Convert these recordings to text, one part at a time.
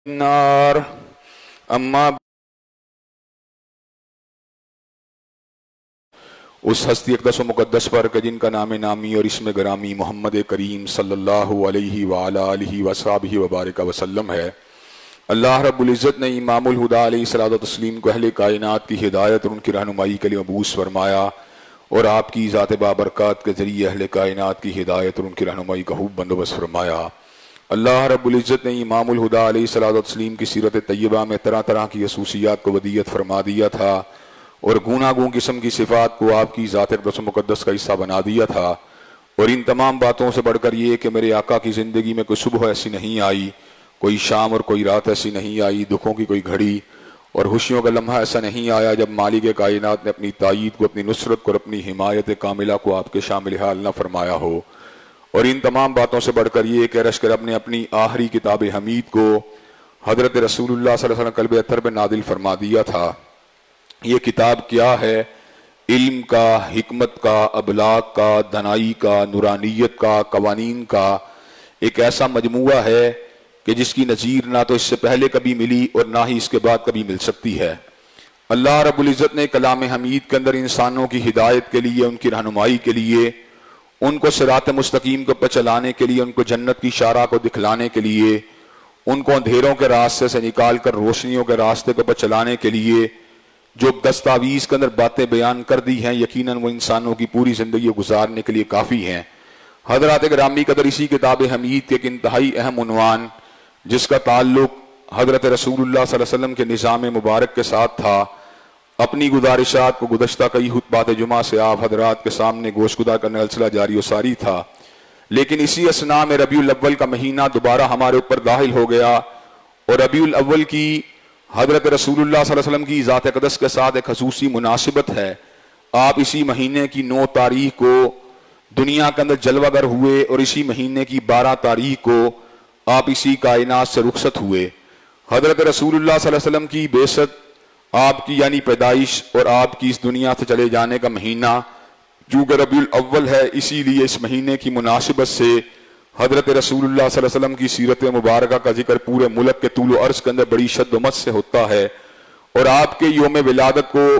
النار اما اس ہستی اقدس و مقدس پر کہ جن کا نام نامی اور اسم گرامی محمد کریم صلی اللہ علیہ وآلہ آلہ وصحبہ وبارک وسلم ہے۔ اللہ رب العزت نے امام الہدیٰ علیہ الصلوۃ والتسلیم کو اہل کائنات کی ہدایت اور ان کی رہنمائی کے لیے مبعوث فرمایا، اور آپ کی ذات بابرکات کے ذریعے اہل کائنات کی ہدایت اور ان کی رہنمائی کا خوب بندوبست فرمایا۔ اللہ رب العزت نے امام الہدیٰ علیہ الصلوۃ والتسلیم کی سیرت طیبہ میں طرح طرح کی خصوصیات کو ودیت فرما دیا تھا، اور گوناگون قسم کی صفات کو آپ کی ذات اقدس و مقدس کا حصہ بنا دیا تھا۔ اور ان تمام باتوں سے بڑھ کر یہ کہ میرے آقا کی زندگی میں کوئی صبح ایسی نہیں آئی، کوئی شام اور کوئی رات ایسی نہیں آئی، دکھوں کی کوئی گھڑی اور خوشیوں کا لمحہ ایسا نہیں آیا جب مالک کائنات نے اپنی تائید کو، اپنی نصرت کو اور اپنی حمایت کاملہ کو آپ کے شامل حال نہ فرمایا ہو۔ اور ان تمام باتوں سے بڑھ کر یہ کہ رشک رب نے اپنی آخری کتاب حمید کو حضرت رسول اللہ صلی اللہ علیہ وسلم قلب اطہر پہ نازل فرما دیا تھا۔ یہ کتاب کیا ہے؟ علم کا، حکمت کا، ابلاغ کا، دانائی کا، نورانیت کا، قوانین کا ایک ایسا مجموعہ ہے کہ جس کی نظیر نہ تو اس سے پہلے کبھی ملی اور نہ ہی اس کے بعد کبھی مل سکتی ہے۔ اللہ رب العزت نے کلام حمید کے اندر انسانوں کی ہدایت کے لیے، ان کی رہنمائی کے لیے، ان کو صراط مستقیم کو پہ چلانے کے لیے، ان کو جنت کی شارع کو دکھلانے کے لیے، ان کو اندھیروں کے راستے سے نکال کر روشنیوں کے راستے کو پہ چلانے کے لیے جو دستاویز کے اندر باتیں بیان کر دی ہیں، یقیناً وہ انسانوں کی پوری زندگی گزارنے کے لیے کافی ہیں۔ حضرات گرامی قدر، اسی کتاب حمید کے ایک انتہائی اہم عنوان جس کا تعلق حضرت رسول اللہ صلی اللہ علیہ وسلم کے نظام مبارک کے ساتھ تھا، اپنی گزارشات کو گزشتہ کئی خطبات جمعہ سے آپ حضرات کے سامنے گوش گدار کرنے کا سلسلہ جاری و ساری تھا، لیکن اسی اثناء میں ربیع الاول کا مہینہ دوبارہ ہمارے اوپر داخل ہو گیا، اور ربیع الاول کی حضرت رسول اللہ صلی اللہ علیہ وسلم کی ذات اقدس کے ساتھ ایک خصوصی مناسبت ہے۔ آپ اسی مہینے کی 9 تاریخ کو دنیا کے اندر جلوہ گر ہوئے، اور اسی مہینے کی 12 تاریخ کو آپ اسی کائنات سے رخصت ہوئے۔ حضرت رسول اللہ صلی اللہ علیہ وسلم کی بعثت، آپ کی یعنی پیدائش اور آپ کی اس دنیا سے چلے جانے کا مہینہ چونکہ ربیع الاول ہے، اسی لیے اس مہینے کی مناسبت سے حضرت رسول اللہ صلی اللہ علیہ وسلم کی سیرت مبارکہ کا ذکر پورے ملک کے طول و عرض کے اندر بڑی شد و مد سے ہوتا ہے، اور آپ کے یوم ولادت کو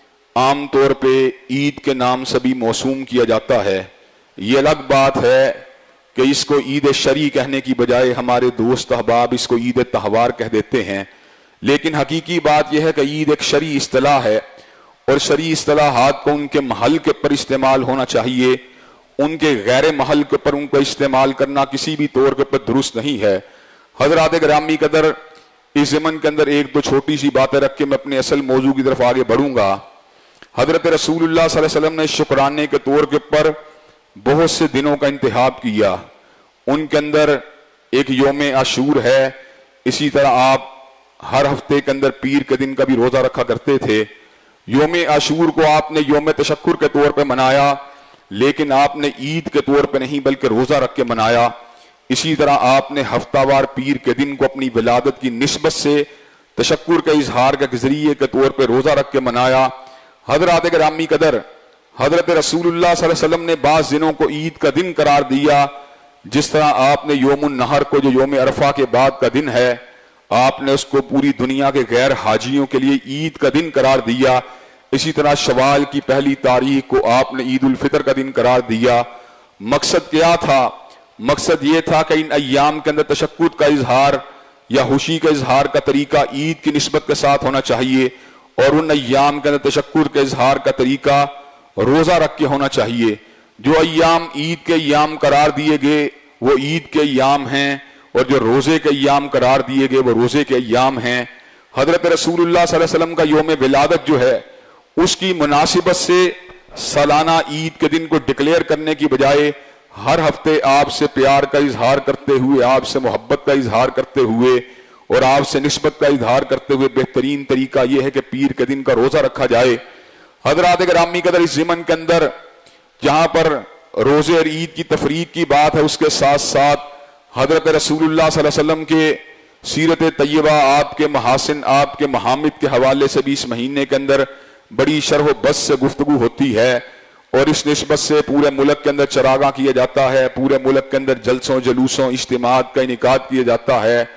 عام طور پہ عید کے نام سے بھی موسوم کیا جاتا ہے۔ یہ الگ بات ہے کہ اس کو عید شرعی کہنے کی بجائے ہمارے دوست احباب اس کو عید تہوار کہہ دیتے ہیں، لیکن حقیقی بات یہ ہے کہ عید ایک شرعی اصطلاح ہے، اور شرعی اصطلاحات کو ان کے محل کے پر استعمال ہونا چاہیے، ان کے غیر محل کے پر ان کو استعمال کرنا کسی بھی طور کے پر درست نہیں ہے۔ حضرات گرامی قدر، اس ضمن کے اندر ایک دو چھوٹی سی باتیں رکھ کے میں اپنے اصل موضوع کی طرف آگے بڑھوں گا۔ حضرت رسول اللہ صلی اللہ علیہ وسلم نے شکرانے کے طور کے پر بہت سے دنوں کا انتخاب کیا، ان کے اندر ایک یوم عاشور ہے، اسی طرح آپ ہر ہفتے کے اندر پیر کے دن کا بھی روزہ رکھا کرتے تھے۔ یوم عاشور کو آپ نے یوم تشکر کے طور پہ منایا، لیکن آپ نے عید کے طور پہ نہیں بلکہ روزہ رکھ کے منایا۔ اسی طرح آپ نے ہفتہ وار پیر کے دن کو اپنی ولادت کی نسبت سے تشکر کے اظہار کے ذریعے کے طور پہ روزہ رکھ کے منایا۔ حضرات گرامی قدر، حضرت رسول اللہ صلی اللہ علیہ وسلم نے بعض دنوں کو عید کا دن قرار دیا، جس طرح آپ نے یوم النحر کو جو یوم عرفہ کے بعد کا دن ہے، آپ نے اس کو پوری دنیا کے غیر حاجیوں کے لیے عید کا دن قرار دیا۔ اسی طرح شوال کی پہلی تاریخ کو آپ نے عید الفطر کا دن قرار دیا۔ مقصد کیا تھا؟ مقصد یہ تھا کہ ان ایام کے اندر تشکر کا اظہار یا خوشی کا اظہار کا طریقہ عید کی نسبت کے ساتھ ہونا چاہیے، اور ان ایام کے اندر تشکر کے اظہار کا طریقہ روزہ رکھ کے ہونا چاہیے۔ جو ایام عید کے ایام قرار دیے گئے وہ عید کے ایام ہیں، اور جو روزے کے ایام قرار دیے گئے وہ روزے کے ایام ہیں۔ حضرت رسول اللہ صلی اللہ علیہ وسلم کا یوم ولادت جو ہے، اس کی مناسبت سے سالانہ عید کے دن کو ڈکلیئر کرنے کی بجائے ہر ہفتے آپ سے پیار کا اظہار کرتے ہوئے، آپ سے محبت کا اظہار کرتے ہوئے اور آپ سے نسبت کا اظہار کرتے ہوئے بہترین طریقہ یہ ہے کہ پیر کے دن کا روزہ رکھا جائے۔ حضرات گرامی قدر، اس ضمن کے اندر جہاں پر روزے اور عید کی تفریق کی بات ہے، اس کے ساتھ ساتھ حضرت رسول اللہ صلی اللہ علیہ وسلم کے سیرت طیبہ، آپ کے محاسن، آپ کے محامد کے حوالے سے بھی اس مہینے کے اندر بڑی شرح و بحث سے گفتگو ہوتی ہے، اور اس نسبت سے پورے ملک کے اندر چراغاں کیا جاتا ہے، پورے ملک کے اندر جلسوں جلوسوں اجتماعات کا انعقاد کیا جاتا ہے۔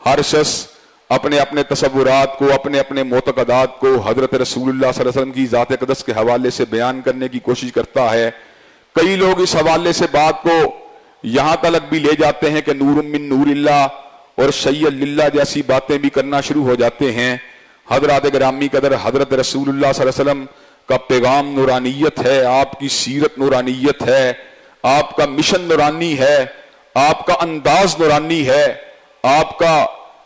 ہر شخص اپنے اپنے تصورات کو، اپنے اپنے معتقدات کو حضرت رسول اللہ صلی اللہ علیہ وسلم کی ذات اقدس کے حوالے سے بیان کرنے کی کوشش کرتا ہے۔ کئی لوگ اس حوالے سے بات کو یہاں تک بھی لے جاتے ہیں کہ نور من نور اللہ اور شیء للہ جیسی باتیں بھی کرنا شروع ہو جاتے ہیں۔ حضرات گرامی قدر، حضرت رسول اللہ صلی اللہ علیہ وسلم کا پیغام نورانیت ہے، آپ کی سیرت نورانیت ہے، آپ کا مشن نورانی ہے، آپ کا انداز نورانی ہے، آپ کا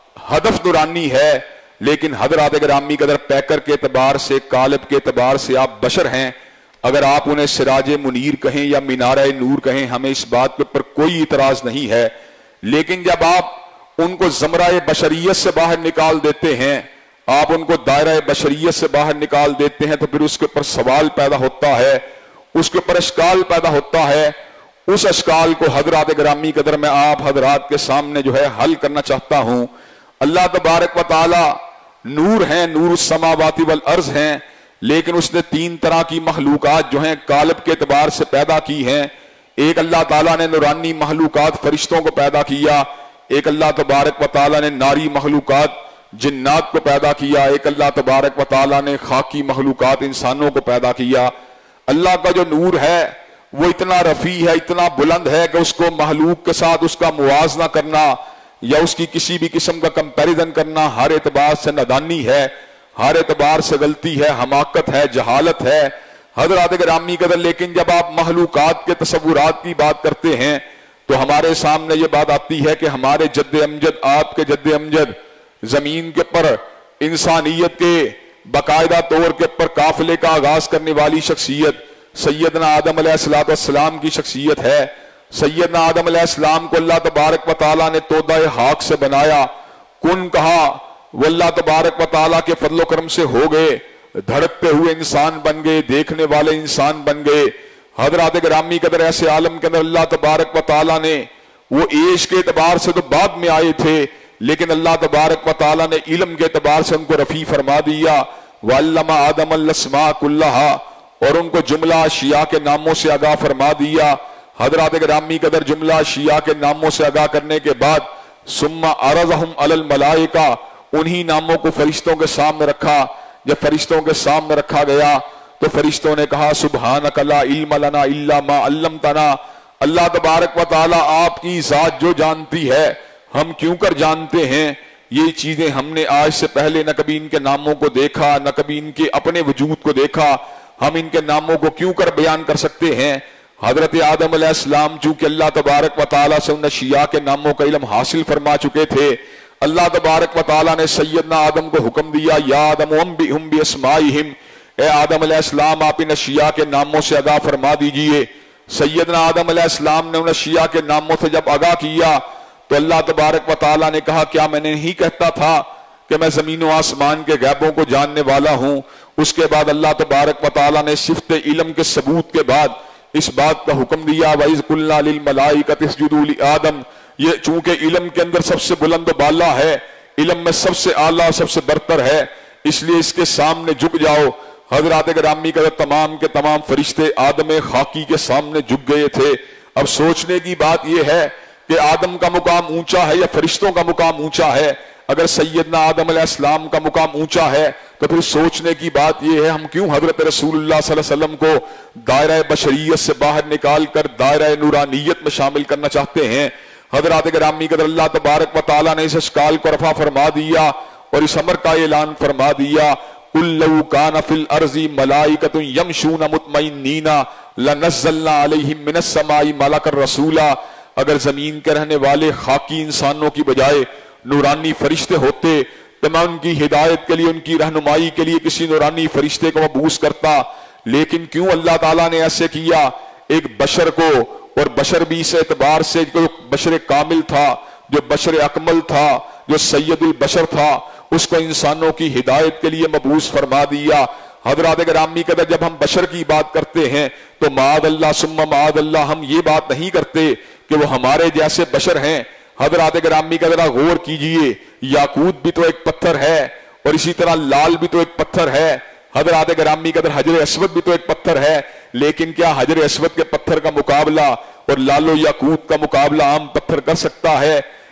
ہدف نورانی ہے، لیکن حضرات گرامی قدر پیکر کے اعتبار سے، قالب کے اعتبار سے آپ بشر ہیں۔ اگر آپ انہیں سراج منیر کہیں یا مینارہ نور کہیں، ہمیں اس بات پر کوئی اعتراض نہیں ہے، لیکن جب آپ ان کو زمرہ بشریت سے باہر نکال دیتے ہیں، آپ ان کو دائرہ بشریت سے باہر نکال دیتے ہیں، تو پھر اس کے اوپر سوال پیدا ہوتا ہے، اس کے اوپر اشکال پیدا ہوتا ہے۔ اس اشکال کو حضرات گرامی قدر میں آپ حضرات کے سامنے جو ہے حل کرنا چاہتا ہوں۔ اللہ تبارک و تعالی نور ہیں، نور السماوات والارض ہیں، لیکن اس نے تین طرح کی مخلوقات جو ہیں قالب کے اعتبار سے پیدا کی ہیں۔ ایک اللہ تعالیٰ نے نورانی مخلوقات فرشتوں کو پیدا کیا، ایک اللہ تبارک و تعالیٰ نے ناری مخلوقات جنات کو پیدا کیا، ایک اللہ تبارک و تعالیٰ نے خاکی مخلوقات انسانوں کو پیدا کیا۔ اللہ کا جو نور ہے وہ اتنا رفیع ہے، اتنا بلند ہے کہ اس کو مخلوق کے ساتھ اس کا موازنہ کرنا یا اس کی کسی بھی قسم کا کمپیریزن کرنا ہر اعتبار سے نادانی ہے، ہر اعتبار سے غلطی ہے، حماقت ہے، جہالت ہے۔ حضرات گرامی قدر، لیکن جب آپ مخلوقات کے تصورات کی بات کرتے ہیں تو ہمارے سامنے یہ بات آتی ہے کہ ہمارے جد امجد، آپ کے جد امجد، زمین کے پر انسانیت کے باقاعدہ طور کے پر قافلے کا آغاز کرنے والی شخصیت سیدنا آدم علیہ السلام کی شخصیت ہے۔ سیدنا آدم علیہ السلام کو اللہ تبارک و تعالیٰ نے تودہ خاک سے بنایا، کن کہا، وہ اللہ تبارک و تعالیٰ کے فضل و کرم سے ہو گئے، دھڑکتے ہوئے انسان بن گئے، دیکھنے والے انسان بن گئے۔ حضرات گرامی قدر، ایسے عالم کے اندر اللہ تبارک و تعالیٰ نے وہ عیش کے اعتبار سے تو بعد میں آئے تھے، لیکن اللہ تبارک و تعالیٰ نے علم کے اعتبار سے ان کو رفیع فرما دیا۔ وَعَلَّمَ آدَمَ الْأَسْمَاءَ كُلَّهَا، اور ان کو جملہ اشیاء کے ناموں سے آگاہ فرما دیا۔ حضرات گرامی قدر، جملہ اشیاء کے ناموں سے آگاہ کرنے کے بعد ثُمَّ عَرَضَهُمْ عَلَى الْمَلَائِكَةِ، انہی ناموں کو فرشتوں کے سامنے رکھا۔ جب فرشتوں کے سامنے رکھا گیا تو فرشتوں نے کہا سبحانک لا علم لنا الا ما علمتنا، اللہ تبارک و تعالی آپ کی ذات جو جانتی ہے ہم کیوں کر جانتے ہیں، یہ چیزیں ہم نے آج سے پہلے نہ کبھی ان کے ناموں کو دیکھا، نہ کبھی ان کے اپنے وجود کو دیکھا، ہم ان کے ناموں کو کیوں کر بیان کر سکتے ہیں۔ حضرت آدم علیہ السلام چونکہ اللہ تبارک و تعالیٰ سے ان اشیاء کے ناموں کا علم حاصل فرما چکے تھے، اللہ تبارک و تعالیٰ نے سیدنا آدم کو حکم دیا یا آدم انبئہم باسمائہم، اے آدم علیہ السلام آپ ان اشیاء کے ناموں سے آگاہ فرما دیجئے۔ سیدنا آدم علیہ السلام نے ان اشیاء کے ناموں سے جب آگاہ کیا تو اللہ تبارک و تعالیٰ نے کہا کیا میں نے نہیں کہتا تھا کہ میں زمین و آسمان کے غیبوں کو جاننے والا ہوں۔ اس کے بعد اللہ تبارک و تعالیٰ نے صفت علم کے ثبوت کے بعد اس بات کا حکم دیا وَإِذْ قُلْنَا لِلْمَلَائِكَةِ اسْجُدُوا لِآدَمَ، یہ چونکہ علم کے اندر سب سے بلند و بالا ہے، علم میں سب سے اعلیٰ سب سے برتر ہے، اس لیے اس کے سامنے جھک جاؤ۔ حضرات گرامی کا تمام کے تمام فرشتے آدم خاکی کے سامنے جھک گئے تھے۔ اب سوچنے کی بات یہ ہے کہ آدم کا مقام اونچا ہے یا فرشتوں کا مقام اونچا ہے؟ اگر سیدنا آدم علیہ السلام کا مقام اونچا ہے تو پھر سوچنے کی بات یہ ہے ہم کیوں حضرت رسول اللہ صلی اللہ علیہ وسلم کو دائرہ بشریت سے باہر نکال کر دائرہ نورانیت میں شامل کرنا چاہتے ہیں؟ حضرات گرامی قدر، اللہ تبارک و تعالیٰ نے اس اشکال کو رفع فرما دیا اور اس امر کا اعلان فرما دیا قُلْ لَوْ كَانَ فِي الْأَرْضِ مَلَائِكَةٌ يَمْشُونَ مُطْمَئِنِّينَ لَنَزَّلْنَا عَلَيْهِم مِّنَ السَّمَاءِ مَلَكًا رَسُولًا، اگر زمین کے رہنے والے خاکی انسانوں کی بجائے نورانی فرشتے ہوتے تو میں ان کی ہدایت کے لیے، ان کی رہنمائی کے لیے کسی نورانی فرشتے کو مبعوث کرتا، لیکن کیوں اللہ تعالیٰ نے ایسے کیا؟ ایک بشر کو، اور بشر بھی اس اعتبار سے جو بشر کامل تھا، جو بشر اکمل تھا، جو سید البشر تھا، اس کو انسانوں کی ہدایت کے لیے مبعوث فرما دیا۔ حضرات گرامی قدر، جب ہم بشر کی بات کرتے ہیں تو معاذ اللہ ثم معاذ اللہ ہم یہ بات نہیں کرتے کہ وہ ہمارے جیسے بشر ہیں۔ حضرات گرامی قدر غور کیجئے، یاقوت بھی تو ایک پتھر ہے اور اسی طرح لال بھی تو ایک پتھر ہے۔ حضرات گرامی قدر حجر اسود بھی تو ایک پتھر ہے، لیکن کیا حجر اسود کے پتھر کا مقابلہ اور لال و یاقوت کا مقابلہ عام پتھر کر سکتا ہے؟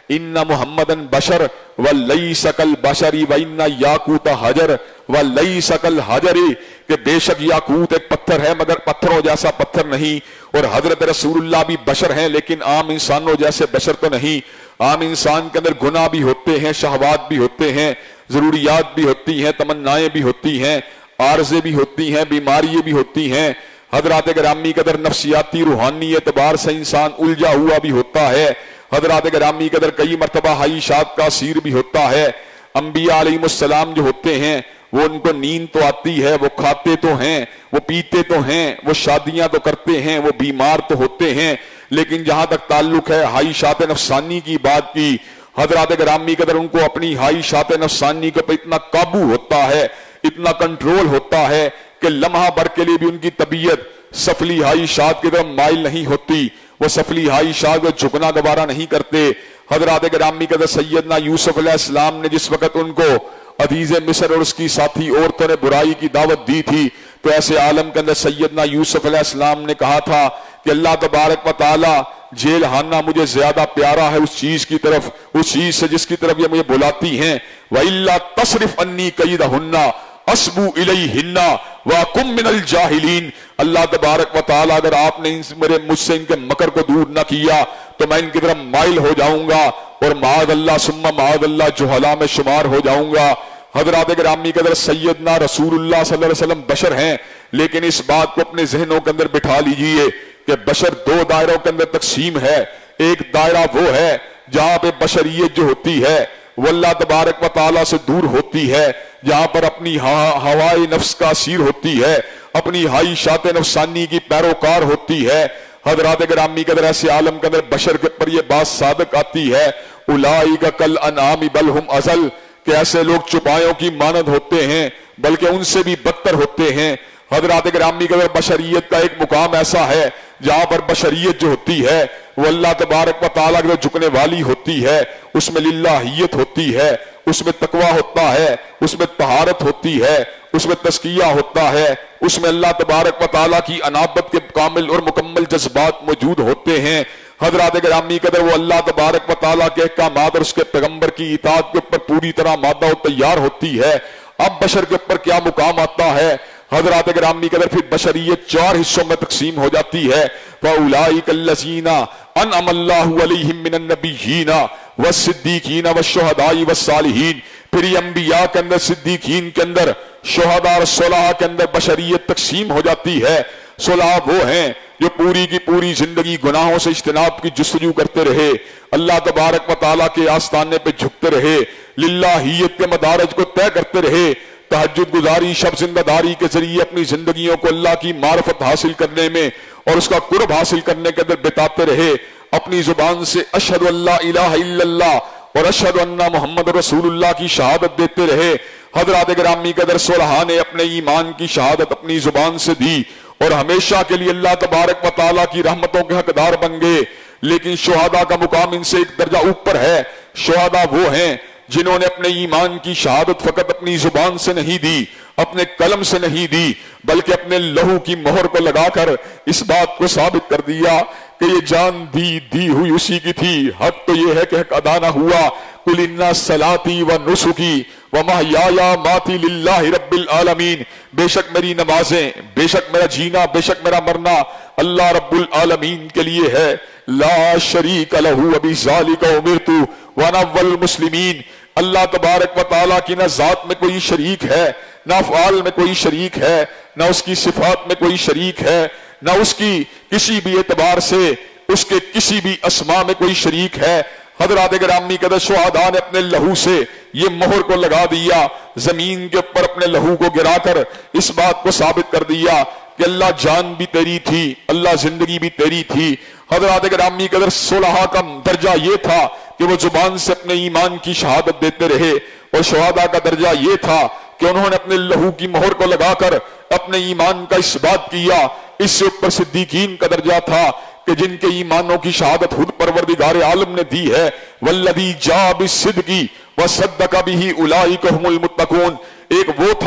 इन्ना मुहम्मदन बशर व लईसा कल बशरी व इन्ना याकूत हजर व लईसा कल हजरी, कि बेशक याकूत एक पत्थर है मगर पत्थरों जैसा पत्थर नहीं, और हजरत रसूलुल्लाह भी बशर हैं लेकिन आम इंसानों जैसे बशर तो नहीं। आम इंसान के अंदर गुनाह भी होते हैं, शहवात भी होते हैं, जरूरियात भी होती हैं, तमन्नाएं भी होती हैं, आरज़े भी होती हैं, बीमारियां भी होती हैं। हजरात गिरामी के अंदर नफ्सियाती रूहानी एतबार से इंसान उलझा हुआ भी होता है। हजरात गिरामी के अंदर कई मरतबा हाइशात का असीर भी होता है। अंबिया अलैहिमुस्सलाम जो होते हैं वो उनको नींद तो आती है, वो खाते तो हैं, वो पीते तो हैं, वो शादियां तो करते हैं, वो बीमार तो होते हैं, लेकिन जहां तक ताल्लुक है हाइशात नफसानी की बात की, हजरात गिरामी के अंदर उनको अपनी हाइशात नफसानी के ऊपर इतना काबू होता है, इतना कंट्रोल होता है कि लम्हा भर के लिए भी उनकी तबीयत सफली हाइशात की तरफ माइल नहीं होती। वो सफली हाइशात को झुकना गवारा नहीं करते। हजरात गिरामी के अंदर सैयदना यूसुफ अलैहिस्सलाम ने जिस वक्त उनको अजीज मिस्र और उसकी साथी औरतों ने बुराई की दावत दी थी, तो ऐसे आलम के अंदर सैयदना यूसुफ अलैहिस्सलाम ने कहा था कि अल्लाह तबारक व तआला जेल हाना मुझे ज्यादा प्यारा है उस चीज की तरफ, उस चीज से जिसकी तरफ ये मुझे बुलाती हैं। वइल्ला तसरिफ अन्नी कईदहुन्ना अस्बू इलैहिन्ना व कुम मिनल जाहिलीन। अल्लाह तबारक व तआला अगर आपने मुझसे इनके मकर को दूर न किया तो मैं इनकी तरफ माइल हो जाऊंगा और माअज़ल्लाह सुम्मा माअज़ल्लाह जुहला में शुमार हो जाऊंगा। हजरात गिरामी के अंदर सैयदना रसूलुल्लाह सल्लल्लाहु अलैहि वसल्लम बशर हैं, लेकिन इस बात को अपने जहनों के अंदर बिठा लीजिए कि बशर दो दायरों के अंदर तकसीम है। एक दायरा वो है जहां पे बशरियत जो होती है वो अल्लाह तबारक व तआला से दूर होती है, जहां पर अपनी हवाए नफ्स का असीर होती है, अपनी हाइशात नफसानी की पैरोकार होती है। हजरात गिरामी के अंदर ऐसे आलम के अंदर बशर के ऊपर ये बात सादक आती है, उलाइका कल अनामी बल हुम अज़ल, कि ऐसे लोग चुपायों की मानद होते हैं बल्कि उनसे भी बदतर होते हैं। हजरात गिरामी के अंदर बशरियत का एक मुकाम ऐसा है जहां पर बशरियत जो होती है वो अल्लाह तबारक व तआला की झुकने वाली होती है, उसमें लिल्लाहियत होती है, उसमें तकवा होता है, उसमें तहारत होती है, उसमें तस्किया होता है, उसमें अल्लाह तबारक व तआला की अनाबत के कामिल और मुकम्मल जज्बात मौजूद होते हैं। हजरात गिरामी कदर वो अल्लाह तबारक व तआला के अहकामात और उसके पैगंबर की इताअत के ऊपर पूरी तरह मादा और तैयार होती है। अब बशर के ऊपर क्या मुकाम आता है? हजरात गिरामी कदर फिर बशरियत चार हिस्सों में तकसीम हो जाती है। फउलाइकल्लज़ीना अनअमल्लाहु अलैहिम मिनन नबिय्यीना वस्सिद्दीकीना वश्शुहदाई वस्सालिहीन। फिर ये अंबिया के अंदर, सिद्दीकीन के अंदर, शुहदा और सुलहा के अंदर बशरियत तकसीम हो जाती है। सुलहा वो हैं जो पूरी की पूरी जिंदगी गुनाहों से इज्तिनाब की जुस्तजू करते रहे, अल्लाह तबारक व तआला के आस्ताने पे झुकते रहे, लिल्लाहियत के मदारज को तय करते रहे, तहज्जुद गुजारी, शब जिंदादारी के जरिए अपनी जिंदगियों को अल्लाह की मार्फत हासिल करने में और उसका कुर्ब हासिल करने के अंदर बिताते रहे। अपनी जुबान से अशहदु अल्ला इलाहा इल्लल्लाह और अशहदु अन्ना मुहम्मद रसूलुल्लाह की शहादत देते रहे। हजरात गिरामी कदर सुलहा ने अपने ईमान की शहादत अपनी जुबान से दी और हमेशा के लिए अल्लाह तबारक व तआला की रहमतों के हकदार बन गए। लेकिन शुहदा का मुकाम इनसे एक दर्जा ऊपर है। शुहदा वो हैं जिन्होंने अपने ईमान की शहादत फकत अपनी जुबान से नहीं दी, अपने कलम से नहीं दी, बल्कि अपने लहू की मोहर को लगाकर इस बात को साबित कर दिया कि ये जान दी हुई उसी की थी। हक तो ये है कि हक अदा ना हुआ। कुल इन्ना सलाती व नुसुकी व महयाया माती लिल्लाहि रब्बिल आलमीन। बेशक मेरी नमाजें, बेशक मेरा जीना, बेशक मेरा मरना अल्लाह रब्बुल आलमीन के लिए है। ला शरीक लहू व बिज़ालिका उमिरतु व अना अव्वल मुस्लिमीन। अल्लाह तबारक व तआला की ना जात में कोई शरीक है, ना अफ़आल में कोई शरीक है, ना उसकी सिफात में कोई शरीक है, ना उसकी किसी भी एतबार से उसके किसी भी अस्मा में कोई शरीक है। हजरात गिरामी कदर शुहदा ने अपने लहू से ये मोहर को लगा दिया, जमीन के ऊपर अपने लहू को गिराकर इस बात को साबित कर दिया कि अल्लाह जान भी तेरी थी, अल्लाह जिंदगी भी तेरी थी। हजरात गिरामी कदर सुलहा का दर्जा ये था कि वो जुबान से अपने ईमान की शहादत देते रहे, और शुहदा का दर्जा ये था कि उन्होंने अपने लहू की मोहर को लगाकर अपने ईमान का इस्बात किया। इससे ऊपर सिद्दीकीन का दर्जा था कि जिनके ईमानों की शहादत खुद परवरदिगार आलम ने दी है। वल्लदी जा बिस्सिद्की व सद्दका बिही उलाइका हुमुल मुत्तकून। एक वो था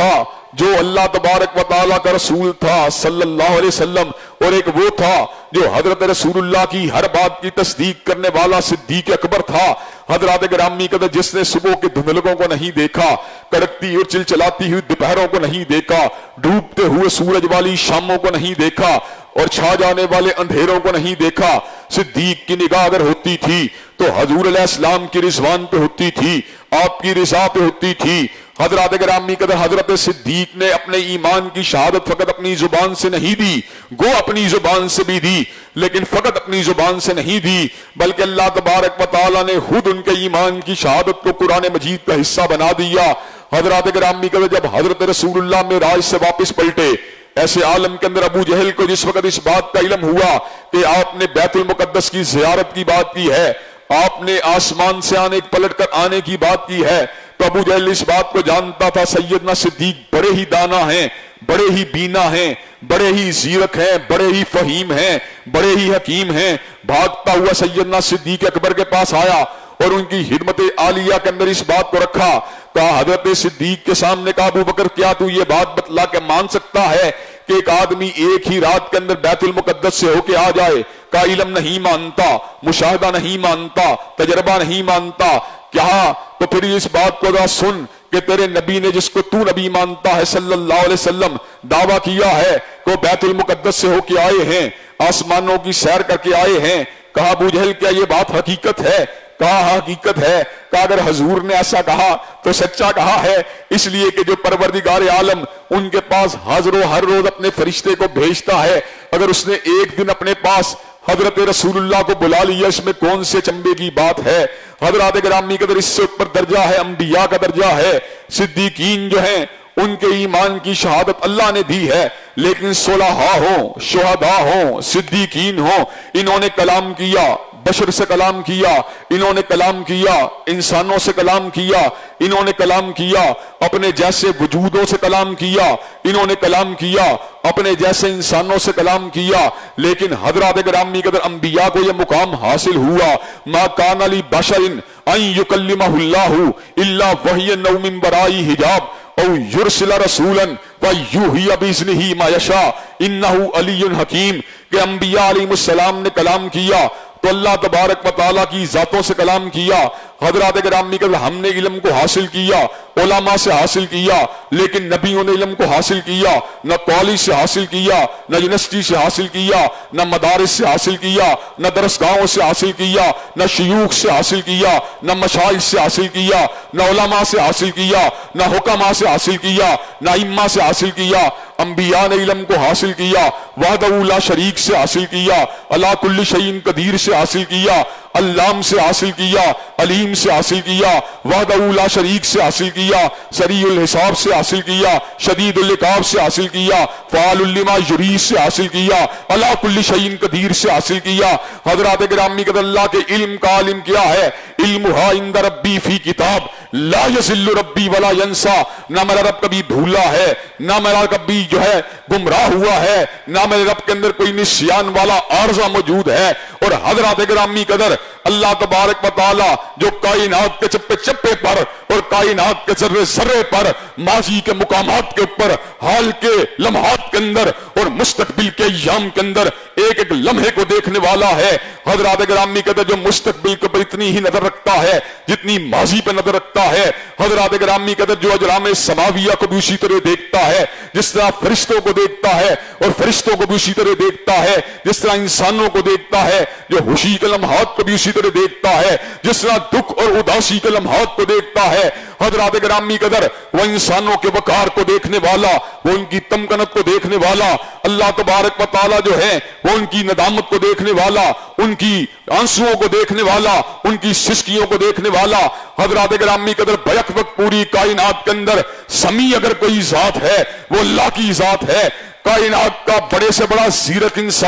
جو اللہ تبارک و تعالیٰ کا رسول تھا صلی اللہ علیہ وسلم، اور ایک وہ تھا جو حضرت رسول اللہ کی ہر بات کی تصدیق کرنے والا صدیق اکبر تھا۔ حضرات گرامی قدر، جس نے صبح کے دھندلکوں کو نہیں دیکھا، کڑکتی اور چلچلاتی ہوئی دوپہروں کو نہیں دیکھا، ڈوبتے ہوئے سورج والی شاموں کو نہیں دیکھا، اور چھا جانے والے اندھیروں کو نہیں دیکھا، صدیق کی نگاہ اگر ہوتی تھی تو حضور علیہ السلام کی رضوان پہ ہوتی تھی، آپ کی رضا پہ ہوتی تھی۔ حضرات گرامی قدر، حضرت صدیق نے اپنے ایمان کی شہادت فقط اپنی زبان سے نہیں دی، گو اپنی زبان سے بھی دی، لیکن فقط اپنی زبان سے نہیں دی، بلکہ اللہ تبارک و تعالیٰ نے خود ان کے ایمان کی شہادت کو قرآن مجید کا حصہ بنا دیا۔ حضرات گرامی قدر، جب حضرت رسول اللہ معراج سے واپس پلٹے، ایسے عالم کے اندر ابو جہل کو جس وقت اس بات کا علم ہوا کہ آپ نے بیت المقدس کی زیارت کی بات کی ہے، آپ نے آسمان سے پلٹ کر آنے کی بات کی ہے، تو ابو جہل اس بات کو جانتا تھا سیدنا صدیق بڑے ہی دانا ہیں، بڑے ہی بینا ہیں، بڑے ہی زیرک ہیں، بڑے ہی فہیم ہیں، بڑے ہی حکیم ہیں۔ بھاگتا ہوا سیدنا صدیق اکبر کے پاس آیا اور ان کی خدمت عالیہ کے اندر اس بات کو رکھا، کہا حضرت صدیق کے سامنے، کہا ابو بکر کیا تو یہ بات بتلا کے مان سکتا ہے کہ ایک آدمی ایک ہی رات کے اندر بیت المقدس سے ہو کے آ جائے؟ کا علم نہیں مانتا، مشاہدہ نہیں مانتا، تجربہ نہیں مانتا، کیا تو پھر اس بات کو ذرا سن کہ تیرے نبی نے، جس کو تو نبی مانتا ہے صلی اللہ علیہ وسلم، دعویٰ کیا ہے کہ وہ بیت المقدس سے ہو کے آئے ہیں، آسمانوں کی سیر کر کے آئے ہیں۔ کہا ابو جہل کیا یہ بات حقیقت ہے؟ کہا حقیقت ہے۔ کہا اگر حضور نے ایسا کہا تو سچا کہا ہے، اس لیے کہ جو پروردگار عالم ان کے پاس ہر روز اپنے فرشتے کو بھیجتا ہے، اگر اس نے ایک دن اپنے پاس حضرت رسول اللہ کو بلا لیا، اس میں کون سے چمبے کی بات ہے؟ حضرات گرامی قدر، اس سے اوپر درجہ ہے، انبیاء کا درجہ ہے۔ صدیقین جو ہیں ان کے ایمان کی شہادت اللہ نے دی ہے، لیکن صلحاء ہوں، شہداء ہوں، صدیقین ہوں، انہوں نے کلام کیا، بشر سے کلام کیا، انہوں نے کلام کیا، انسانوں سے کلام کیا، انہوں نے کلام کیا، اپنے جیسے وجودوں سے کلام کیا، انہوں نے کلام کیا، اپنے جیسے انسانوں سے کلام کیا، لیکن حضرات گرامی قدر انبیاء کو یہ مقام حاصل ہوا، ما کان لبشر ان یکلمہ اللہ الا وحی او من وراء حجاب او یرسل رسولا ویوحی باذنہ ما یشاء انہ علی حکیم، کہ انبیاء علیہ السلام نے کلام کیا تو اللہ تبارک و تعالیٰ کی ذاتوں سے کلام کیا۔ حضرات گرامی قدر، ہم نے علم کو حاصل کیا، علماء سے حاصل کیا، لیکن نبیوں نے علم کو حاصل کیا، نہ کالج سے حاصل کیا، نہ یونیورسٹی سے حاصل کیا، نہ مدارس سے حاصل کیا، نہ درسگاہوں سے حاصل کیا، نہ شیوخ سے حاصل کیا، نہ مشائخ سے حاصل کیا، نہ علماء سے حاصل کیا، نہ حکماء سے حاصل کیا، نہ ائمہ سے حاصل کیا۔ انبیاء نے علم کو حاصل کیا، وحدہ لا شریک سے حاصل کیا، علی کل شیء قدیر سے حاصل کیا، علام سے حاصل کیا، علیم سے حاصل کیا، وحدہ لا شریک سے حاصل کیا، سریع الحساب سے حاصل کیا، شدید العقاب سے حاصل کیا، فعال لما یرید سے حاصل کیا، علی کل شیء قدیر سے حاصل کیا۔ حضرات گرامی قدر، اللہ کے علم کا عالم کیا ہے؟ علمھا عند ربی فی کتاب لا یضل ربی ولا ینسا، نہ میرا رب کبھی بھولا ہے، نہ میرا کبھی جو ہے گمراہ ہوا ہے، نہ میرے رب کے اندر کوئی نسیان والا عارضہ موجود ہے۔ اور حضرات گرامی قدر، اللہ تبارک و تعالی جو کائنات کے چپے چپے پر اور کائنات کے ذرے ذرے پر، ماضی کے مقامات کے اوپر، حال کے لمحات کے اندر اور مستقبل کے ایام کے اندر ایک ایک لمحے کو دیکھنے والا ہے۔ حضرات گرامی قدر، جو مستقبل کے اوپر اتنی ہی نظر رکھتا ہے جتنی ماضی پہ نظر رکھتا ہے، حضرات گرامی قدر جو اجرام سماویہ کو بھی اسی طرح دیکھتا ہے، جس طرح فرشتوں کو دیکھتا ہے، اور فرشتوں کو بھی اسی طرح دیکھتا ہے، جس طرح انسانوں کو دیکھتا ہے، جو خوشی کے لمحات کو بھی اسی طرح دیکھتا ہے، جس طرح دکھ اور اداسی کے لمحات کو دیکھتا ہے۔ حضرات گرامی قدر، وہ انسانوں کے وقار کو دیکھنے والا، وہ ان کی تمکنت کو دیکھنے والا، اللہ تبارک و تعالیٰ جو ہے وہ ان کی ندامت کو دیکھنے والا، ان کی آنسوؤں کو دیکھنے والا، ان کی سسکیوں کو دیکھنے والا۔ حضرات گرامی قدر، بیک وقت پوری کائنات کے اندر سمیع اگر کوئی ذات ہے وہ اللہ کی ذات ہے۔ کائنات کا بڑے سے بڑا زیرک انسان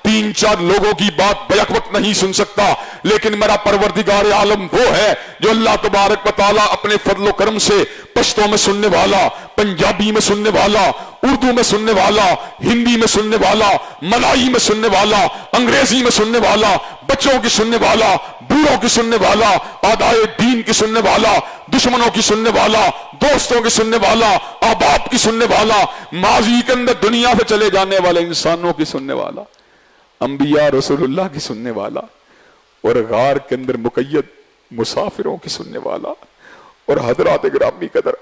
तीन चार लोगों की बात बैक वक्त नहीं सुन सकता, लेकिन मेरा परवरदिगार आलम वो है जो अल्लाह तबारक व तआला अपने फजल करम से पश्तो में सुनने वाला, पंजाबी में सुनने वाला, उर्दू में सुनने वाला, हिंदी में सुनने वाला, मलाई में सुनने वाला, अंग्रेजी में सुनने वाला, बच्चों की सुनने वाला, बूढ़ों की सुनने वाला, आदाए दीन की सुनने वाला, दुश्मनों की सुनने वाला, दोस्तों की सुनने वाला, आबाद की सुनने वाला, माजी के अंदर दुनिया से चले जाने वाले इंसानों की सुनने वाला, अंबिया रसूलुल्लाह की सुनने वाला, और गार के अंदर मुकय्यद मुसाफिरों की सुनने वाला। और हजरात गिरामी कदर,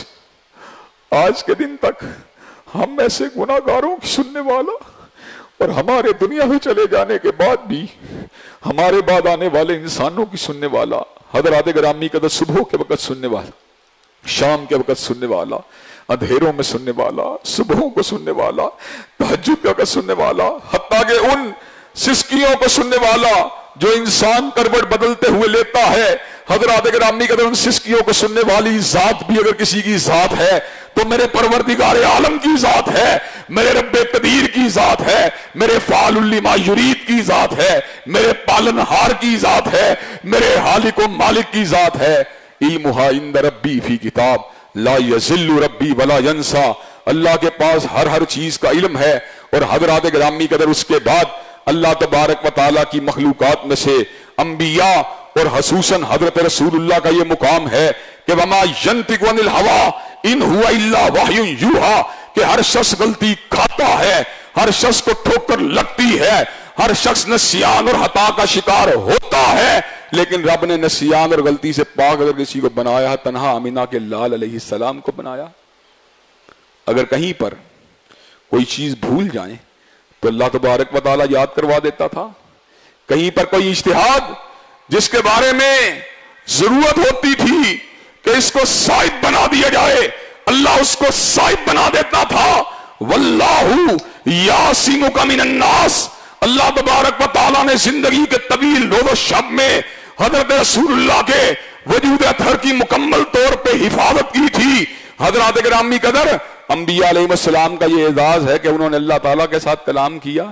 आज के दिन तक हम ऐसे गुनाहगारों की सुनने वाला, और हमारे दुनिया से चले जाने के बाद भी हमारे बाद आने वाले इंसानों की सुनने वाला, हजरात गिरामी कदर सुबह के वक्त सुनने वाला, शाम के वक्त सुनने वाला, अंधेरों में सुनने वाला, सुबहों को सुनने वाला, तहज्जुद के वक्त सुनने वाला, हत्ता के उन सिस्कियों को सुनने वाला जो इंसान करवट बदलते हुए लेता है। हजरात गिरामी कदर, उन सिस्कियों को सुनने वाली जात भी अगर किसी की जात है तो मेरे परवरदिगार आलम की जात है, मेरे रब्बे कदीर की जात है, मेरे फाअलुल लिमा युरीद की जात है, मेरे पालनहार की जात है, मेरे हालिक व मालिक की जात है। इल्मुहा इंद रब्बी फी किताब ला यज़िल्लु रब्बी वला यंसा। अल्लाह के पास हर चीज का इल्म है। और हजरात गिरामी कदर, उसके बाद अल्लाह तबारक व तआला की मखलूकात में से अंबिया और खसूसन हजरत रसूलुल्लाह का ये मुकाम है कि वमा यंतिकु अनिल हवा इन हुवा इल्ला वहयुन यूहा, कि हर शख्स गलती खाता है, हर शख्स को ठोकर लगती है, हर शख्स नसियान और हता का शिकार होता है, लेकिन रब ने नसियान और गलती से पाक अगर किसी को बनाया, तन्हा अमीना के लाल अलैहिस्सलाम को बनाया। अगर कहीं पर कोई चीज भूल जाए तो अल्लाह तबारक व तआला याद करवा देता था। कहीं पर कोई इज्तिहाद जिसके बारे में जरूरत होती थी कि इसको साहिब बना दिया जाए, अल्लाह उसको साहिब बना देता था। वल्लाहु यासिमुका मिनन नास। अल्लाह तबारक व तआला ने जिंदगी के तवील रोज़ो शब में हजरत रसूलुल्लाह के वजूद अतहर की मुकम्मल तौर पे हिफाजत की थी। हजरत गिरामी कदर, अंबिया अलैहिस्सलाम का ये एजाज है कि उन्होंने अल्लाह ताला के साथ कलाम किया।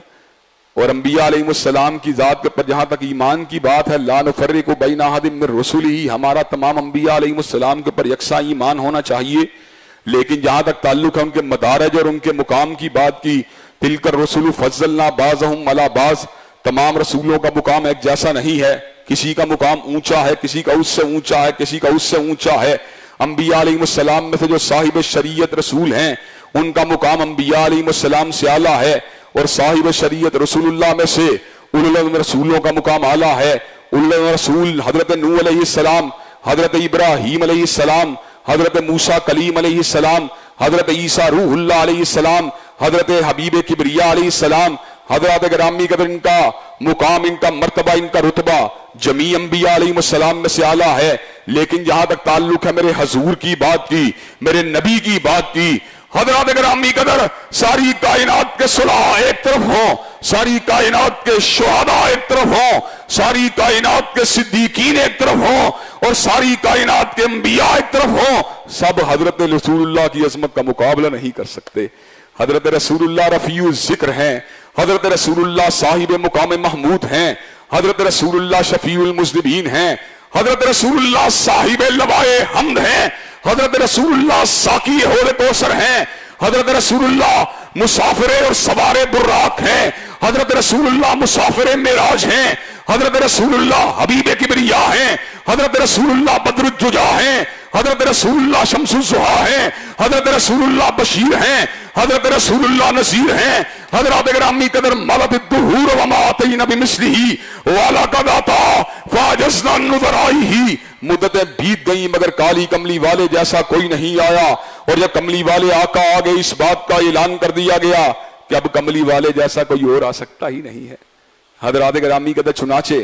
और अंबिया अलैहिस्सलाम की जात के ऊपर जहां तक ईमान की बात है, ला नुफर्रिकु बैना अहदिम मिन रुसुलिही, हमारा तमाम अंबिया अलैहिस्सलाम के ऊपर यकसा ईमान होना चाहिए। लेकिन जहां तक ताल्लुक है उनके मदारज और उनके मुकाम की बात की, तिलकर रसूल फज़्ज़लना बाज़हुम अला बाज़, तमाम रसूलों का मुकाम एक जैसा नहीं है, किसी का मुकाम ऊंचा है, किसी का उससे ऊंचा है, किसी का उससे ऊंचा है। अंबिया अलैहिस्सलाम में से जो साहिब शरीयत रसूल हैं उनका मुकाम अंबिया अलैहिस्सलाम से आला है, और साहिब शरीयत रसूलुल्लाह में से उलुल रसूलों का मुकाम आला है। उलुल रसूल हजरत नूह अलैहिस्सलाम, हजरत इब्राहीम अलैहिस्सलाम, हजरत मूसा कलीम अलैहिस्सलाम, हजरत ईसा रूहुल्लाह अलैहिस्सलाम, हजरत हबीब किबरिया अलैहिस्सलाम, हजरत गिरामी कदर, इनका मुकाम, इनका मर्तबा, इनका रुतबा जमी अंबिया अलैहिस्सलाम में से आला है। लेकिन जहां तक ताल्लुक है मेरे हजूर की बात की, मेरे नबी की बात की, हजरत गिरामी कदर, सारी कायनात के सुलह एक तरफ हो, सारी कायनात के शुहदा एक तरफ हो, सारी कायनात के सिद्दीकीन एक तरफ हो, और सारी कायनात के अंबिया एक तरफ हो, सब हजरत रसूलुल्लाह की अजमत का मुकाबला नहीं कर सकते। हजरत रसूलुल्लाह रफीउ जिक्र हैं, हजरत रसूलुल्लाह साहिब मुकाम महमूद हैं, हजरत रसूलुल्लाह शफीउल मुज़निबीन हैं, हजरत रसूलुल्लाह साहिब लवाए हम्द हैं, हजरत रसूलुल्लाह साकी हौज़ कौसर हैं, हजरत रसूलुल्लाह मुसाफिर और सवारे बुर्राक हैं, हजरत रसूलुल्लाह मुसाफिर मेराज हैं, हजरत रसूलुल्लाह हबीब किबरिया हैं, हजरत रसूलुल्लाह बदरुज्जुजा हैं, हजरत रसूलुल्लाह शम्सुज़्ज़ुहा हैं, हजरत रसूलुल्लाह बशीर हैं, हजरत रसूलुल्लाह नज़ीर हैं। हजरत गिरामी कदर मलबिद्दुहूर व मा अतैना बिमिस्लिही वाला कदाता फाजस्ना नुज़राइही, मुद्दतें बीत गई मगर काली कमली वाले जैसा कोई नहीं आया। और जब कमली वाले आका आ गए, इस बात का ऐलान कर दिया गया कि अब कमली वाले जैसा कोई और आ सकता ही नहीं है। हजरत गिरामी कदर, चुनाचे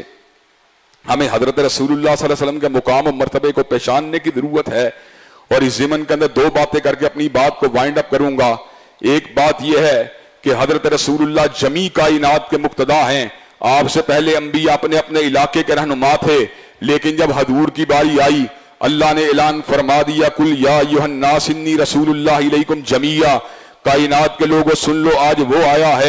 हमें हजरत रसूलुल्लाह सल्लल्लाहु अलैहि वसल्लम के मुकाम और मर्तबे को पहचानने की जरूरत है। और इस ज़िमन के अंदर दो बातें करके अपनी बात को वाइंड अप करूंगा। एक बात यह है कि हजरत रसूलुल्लाह जमी कायनात के मुक्तदा हैं। आपसे पहले अंबिया अपने अपने इलाके के रहनुमा थे, लेकिन जब हजूर की बारी आई, अल्लाह ने ऐलान फरमा दिया, कुल या अय्युहन नास इन्नी रसूलुल्लाह इलैकुम जमीया, कायनात के लोगों सुन लो, आज वो आया है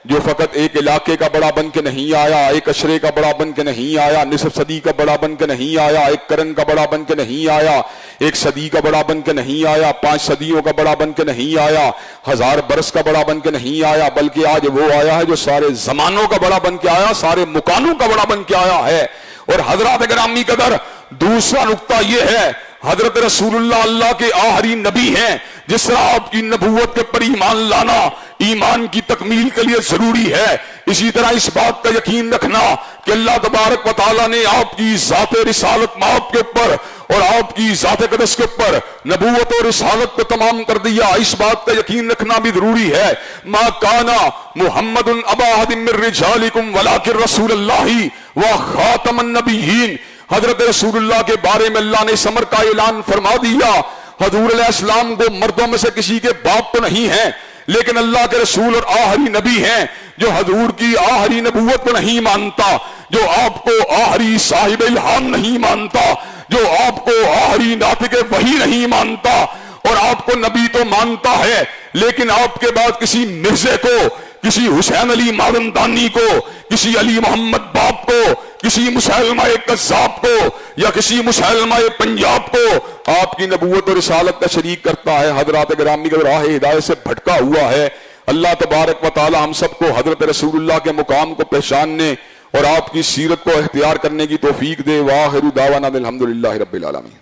جو فقط ایک علاقے کا بڑا بن کے نہیں آیا، ایک اشرے کا بڑا بن کے نہیں آیا، نصف صدی کا بڑا بن کے نہیں آیا، ایک قرن کا بڑا بن کے نہیں آیا، ایک صدی کا بڑا بن کے نہیں آیا، 5 صدیوں کا بڑا بن کے نہیں آیا، 1000 برس کا بڑا بن کے نہیں آیا، بلکہ آج وہ آیا ہے جو سارے زمانوں کا بڑا بن کے آیا، سارے مکانوں کا بڑا بن کے آیا ہے۔ اور حضرات گرامی قدر دوسرا نقطہ یہ ہے، حضرت رسول اللہ کے آخری نبی ہیں، جس طرح آپ کی نبوت کے پر ایمان لانا ایمان کی تکمیل کے لیے ضروری ہے، اسی طرح اس بات کا یقین رکھنا کہ اللہ تبارک و تعالیٰ نے آپ کی ذات رسالت مآب کے اوپر اور آپ کی ذات قدس کے اوپر نبوت اور رسالت کو تمام کر دیا، اس بات کا یقین رکھنا بھی ضروری ہے۔ ما کانا محمد ابا احد من رجالکم ولکن رسول اللہ وخاتم النبیین۔ حضرت رسول اللہ کے بارے میں اللہ نے ثمر کا اعلان فرما دیا، حضور علیہ السلام کو مردوں میں سے کسی کے باپ تو نہیں ہیں، لیکن اللہ کے رسول اور آخری نبی ہیں۔ جو حضور کی آخری نبوت کو نہیں مانتا، جو آپ کو آخری صاحب الہام نہیں مانتا، جو آپ کو آخری ناطق وحی نہیں مانتا، اور آپ کو نبی تو مانتا ہے لیکن آپ کے بعد کسی مرزے کو، کسی حسین علی مازندانی کو، کسی علی محمد باپ کو، کسی مسلمہ کذاب کو یا کسی مسلمہ پنجاب کو آپ کی نبوت اور رسالت کا شریک کرتا ہے، حضرات گرامی کا راہ ہدایت سے بھٹکا ہوا ہے۔ اللہ تبارک و تعالی ہم سب کو حضرت رسول اللہ کے مقام کو پہچاننے اور آپ کی سیرت کو اختیار کرنے کی توفیق دے۔ وآخر دعوانا الحمدللہ رب العالمین۔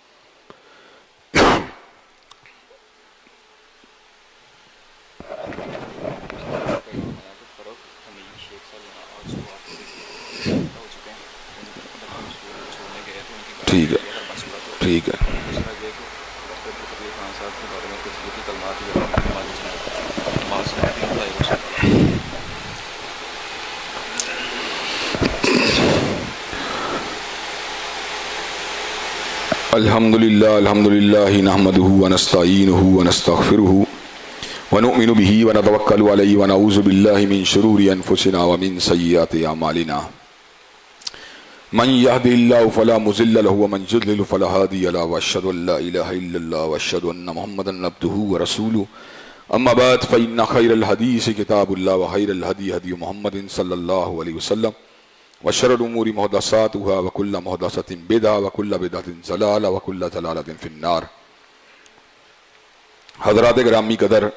ٹھیک ہے ٹھیک ہے۔ الحمدللہ نحمدہ ونستعینہ ونستغفرہ ونؤمن بہ ونتوکل علیہ ونعوذ باللہ من شرور انفسنا ومن سیئات اعمالنا، من يهد الله فلا مضل له ومن يضلل فلا هادي له، واشهد ان لا اله الا الله واشهد ان محمدا عبده ورسوله، اما بعد فان خير الحديث كتاب الله وخير الهدي هدي محمد صلى الله عليه وسلم، وشر الامور محدثاتها وكل محدثة بدعة وكل بدعة ضلالة وكل ضلالة في النار۔ حضرات گرامی قدر،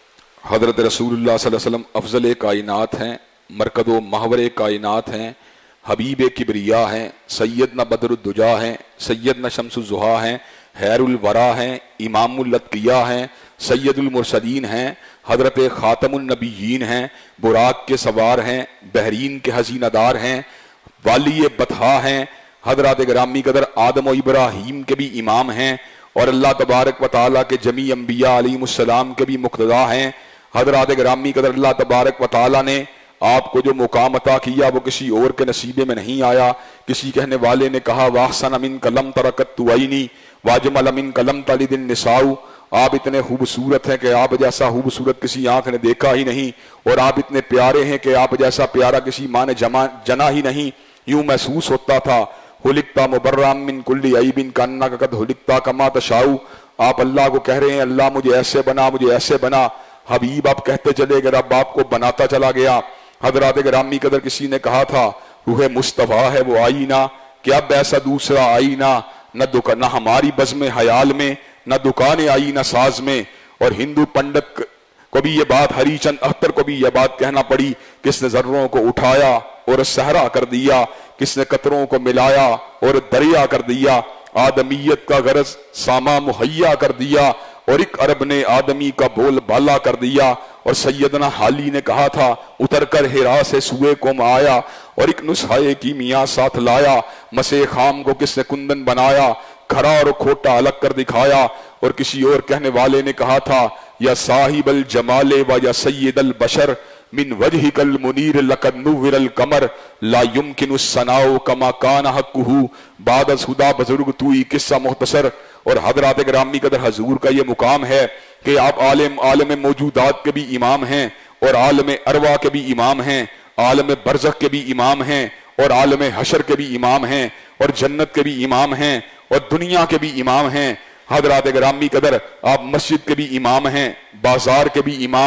حضرت رسول اللہ صلی اللہ علیہ وسلم افضل کائنات ہیں، مرکز و محور کائنات ہیں، حبیب کبریا ہیں، سیدنا بدر الدجا ہیں، سیدنا شمس الضحیٰ ہیں، خیر الورا ہیں، امام الاتقیاء ہیں، سید المرسلین ہیں، حضرت خاتم النبیین ہیں، براق کے سوار ہیں، بحرین کے حزینہ دار ہیں، والی بطحا ہیں، حضرات گرامی قدر آدم و ابراہیم کے بھی امام ہیں، اور اللہ تبارک و تعالیٰ کے جمیع انبیاء علیہ السلام کے بھی مقتدا ہیں۔ حضرات گرامی قدر اللہ تبارک و تعالیٰ نے آپ کو جو مقام عطا کیا وہ کسی اور کے نصیبے میں نہیں آیا۔ کسی کہنے والے نے کہا وَأَحْسَنَ مِنْكَ لَمْ تَرَكَتْ عَيْنِي وَأَجْمَلَ مِنْكَ لَمْ تَلِدِ النِّسَاءُ، آپ اتنے خوبصورت ہیں کہ آپ جیسا خوبصورت کسی آنکھ نے دیکھا ہی نہیں، اور آپ اتنے پیارے ہیں کہ آپ جیسا پیارا کسی ماں نے جنا ہی نہیں۔ یوں محسوس ہوتا تھا خُلِقْتَ مُبَرًّا مِنْ كُلِّ عَيْبٍ كَأَنَّكَ قَدْ خُلِقْتَ كَمَا تَشَاءُ۔ آپ اللہ کو کہہ رہے ہیں اللہ مجھے ایسے بنا، مجھے ایسے بنا۔ حبیب آپ کہتے چلے گئے، رب آپ کو بناتا چلا گیا۔ حضرات گرامی قدر کسی نے کہا تھا روح مصطفیٰ ہے وہ آئینہ، کہ اب ایسا دوسرا آئینہ نہ ہماری بزم حیال میں، نہ دکان آئینہ ساز میں۔ اور ہندو پنڈت کو بھی یہ بات، ہری چند اختر کو بھی یہ بات کہنا پڑی، کس نے ذروں کو اٹھایا اور صحرا کر دیا، کس نے قطروں کو ملایا اور دریا کر دیا، آدمیت کا غرض ساما مہیا کر دیا، اور ایک عرب نے آدمی کا بول بالا کر دیا۔ اور سیدنا حالی نے کہا تھا اتر کر ہرا سے سوئے قوم آیا، اور ایک نسخہ کیمیا ساتھ لایا، مسے خام کو کس نے کندن بنایا، کھرا اور کھوٹا الگ کر دکھایا۔ اور کسی اور کہنے والے نے کہا تھا یا صاحب الجمال و یا سید البشر من وجهك المنیر لقد نور القمر لا يمكن الثناء كما كان حقه بعد خدا بزرگ توئی قصہ مختصر۔ اور حضرات گرامی قدر حضور کا یہ مقام ہے کہ آپ عالم موجودات کے بھی امام ہیں، اور عالم ارواح کے بھی امام ہیں، عالم برزخ کے بھی امام ہیں، اور عالم حشر کے بھی امام ہیں، اور جنت کے بھی امام ہیں، اور دنیا کے بھی امام ہیں۔ حضرات گرامی قدر آپ مسجد کے بھی امام ہیں، بازار کے بھی امام،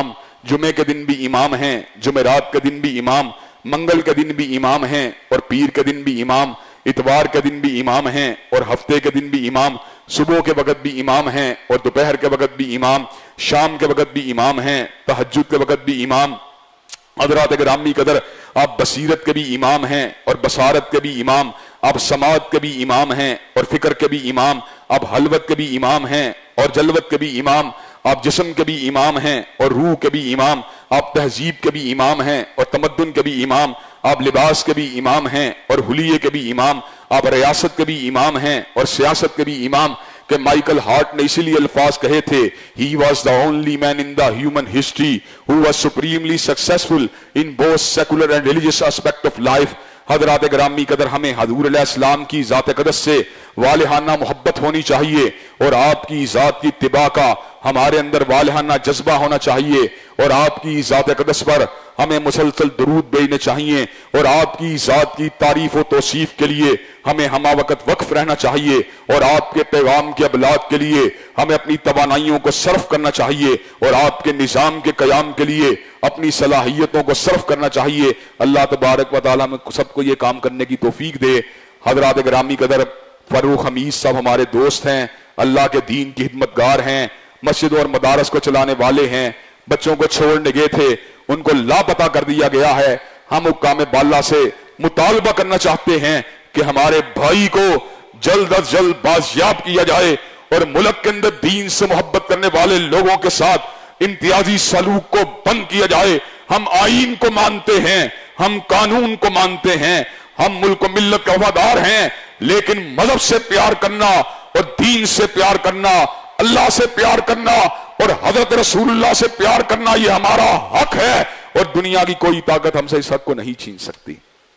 जुमे के दिन भी इमाम हैं, जुमेरात के दिन भी इमाम, मंगल के दिन भी इमाम हैं और पीर के दिन भी इमाम, इतवार के दिन भी इमाम हैं और हफ्ते के दिन भी इमाम, सुबह के वक्त भी इमाम हैं और दोपहर के वक्त भी इमाम, शाम के वक्त भी इमाम हैं, तहज्जुद के वक्त भी इमाम। हज़रात गिरामी कदर, आप बसीरत के भी इमाम हैं और बसारत के भी इमाम, आप समात के भी इमाम हैं और फिक्र के भी इमाम, आप हलवत के भी इमाम हैं और जलवत के भी इमाम, आप जिस्म के भी इमाम हैं और रूह के भी इमाम, आप तहजीब के भी इमाम हैं और तमद्दुन के भी इमाम, आप लिबास के भी इमाम हैं और हुलिये के भी इमाम, आप रियासत के भी इमाम हैं और सियासत के भी इमाम। कि माइकल हार्ट ने इसीलिए अल्फाज कहे थे, he was the only man in the human history who was supremely successful in both secular and religious aspect of life. हज़रात गिरामी कदर, हमें हजूर अलैहिस्सलाम की ज़ात अक़दस से वालिहाना मोहब्बत होनी चाहिए और आपकी ज़ात की इत्तिबा का हमारे अंदर वालिहाना जज्बा होना चाहिए और आपकी ज़ात अक़दस पर हमें मुसलसल दुरूद भेजने चाहिए और आपकी ज़ात की तारीफ और तौसीफ के लिए हमें हमा वक्त वक्फ रहना चाहिए और आपके पैगाम के अबलाग के लिए हमें अपनी तवानाइयों को सर्फ करना चाहिए और आपके निज़ाम के क़याम के लिए अपनी सलाहियतों को सर्फ करना चाहिए। अल्लाह तबारक व तआला में सबको ये काम करने की तौफीक दे। हज़रात गिरामी कदर, फर्रुख हमीद साहब हमारे दोस्त हैं, अल्लाह के दीन की खिदमतगार हैं, मस्जिद और मदारस को चलाने वाले हैं, बच्चों को छोड़ने गए थे, उनको लापता कर दिया गया है। हम हुक्काम बाला से मुतालबा करना चाहते हैं कि हमारे भाई को जल्द अज जल्द बाजियाब किया जाए और मुल्क के अंदर दीन से मोहब्बत करने वाले लोगों के साथ इम्तियाजी सलूक को बंद किया जाए। हम आईन को मानते हैं, हम कानून को मानते हैं, हम मुल्क मिल्लत का वफादार हैं, लेकिन मजहब से प्यार करना और दीन से प्यार करना, अल्लाह से प्यार करना और हजरत रसूलुल्लाह से प्यार करना ये हमारा हक है और दुनिया की कोई ताकत हमसे इस हक को नहीं छीन सकती।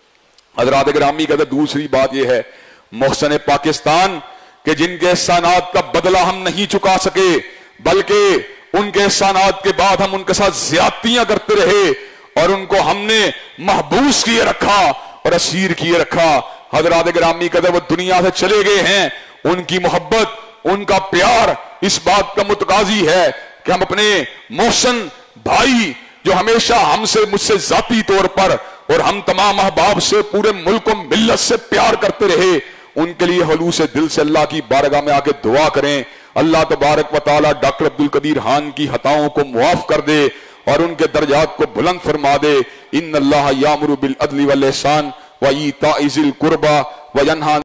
हज़रात गिरामी का दूसरी बात यह है, मोहसन पाकिस्तान के जिनके एहसानात का बदला हम नहीं चुका सके, बल्कि उनके एहसानात के बाद हम उनके साथ ज्यादतियां करते रहे और उनको हमने महबूस किए रखा और असीर किए रखा। हज़रात गिरामी कदर, वो दुनिया से चले गए हैं, उनकी मोहब्बत, उनका प्यार इस बात का मुतकाजी है कि हम अपने मोहसन भाई जो हमेशा हमसे, मुझसे जाती तौर पर और हम तमाम अहबाब से, पूरे मुल्क और मिल्लत से प्यार करते रहे, उनके लिए हुलूस दिल से अल्लाह की बारगाह में आके दुआ करें। अल्लाह तबारक व तआला डॉक्टर अब्दुल कदीर खान की खताओं को मुआफ कर दे और उनके दर्जात को बुलंद फरमा दे। इन्नल्लाह यामुरु बिल अदली वल इहसान व ईताइ ज़िल कुर्बा व यन्हा